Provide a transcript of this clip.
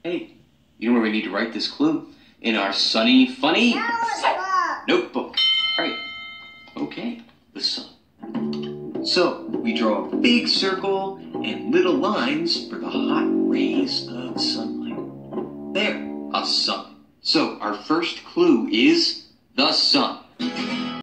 Hey, you know where we need to write this clue? In our sunny, funny notebook. Right. Okay, the sun. So, we draw a big circle and little lines for the hot rays of sunlight. There, a sun. So, our first clue is the sun.